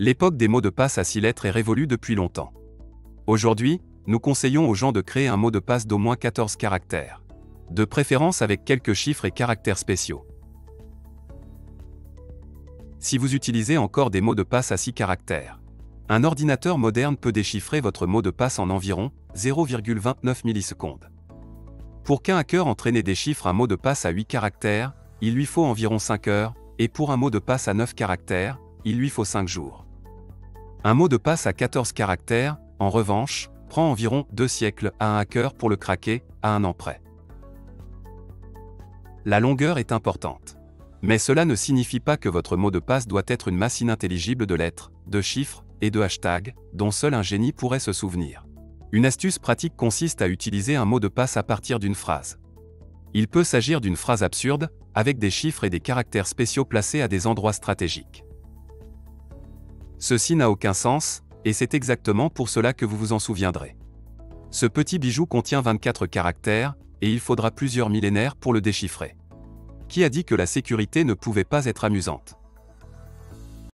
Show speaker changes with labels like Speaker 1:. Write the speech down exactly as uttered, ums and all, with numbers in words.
Speaker 1: L'époque des mots de passe à six lettres est révolue depuis longtemps. Aujourd'hui, nous conseillons aux gens de créer un mot de passe d'au moins quatorze caractères. De préférence avec quelques chiffres et caractères spéciaux. Si vous utilisez encore des mots de passe à six caractères, un ordinateur moderne peut déchiffrer votre mot de passe en environ zéro virgule vingt-neuf millisecondes. Pour qu'un hacker entraîné déchiffre un mot de passe à huit caractères, il lui faut environ cinq heures, et pour un mot de passe à neuf caractères, il lui faut cinq jours. Un mot de passe à quatorze caractères, en revanche, prend environ deux siècles à un hacker pour le craquer, à un an près. La longueur est importante. Mais cela ne signifie pas que votre mot de passe doit être une masse inintelligible de lettres, de chiffres et de hashtags, dont seul un génie pourrait se souvenir. Une astuce pratique consiste à utiliser un mot de passe à partir d'une phrase. Il peut s'agir d'une phrase absurde, avec des chiffres et des caractères spéciaux placés à des endroits stratégiques. Ceci n'a aucun sens, et c'est exactement pour cela que vous vous en souviendrez. Ce petit bijou contient vingt-quatre caractères, et il faudra plusieurs millénaires pour le déchiffrer. Qui a dit que la sécurité ne pouvait pas être amusante ?